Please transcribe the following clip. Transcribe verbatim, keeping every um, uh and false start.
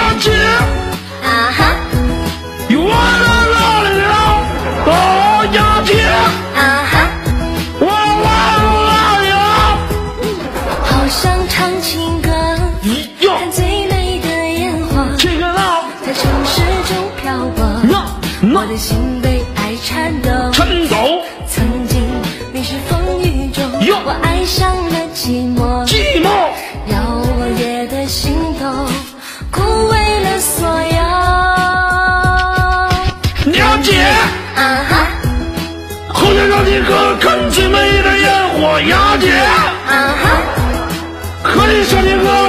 姐， 啊哈， 我来哪里了？哦，雅姐， 啊哈， 我来了。 好想唱情歌， 哟， 看最美的烟花， 这个呢？ 在城市中漂泊， 那那我的心被爱颤抖。 颤抖， 曾经你是风雨中， 哟我爱上了寂寞， 寂寞。 要我夜的心头枯萎了所有。 雅姐， 啊哈， 好想让你哥看最美的烟火。雅姐， 啊哈， 可以向你哥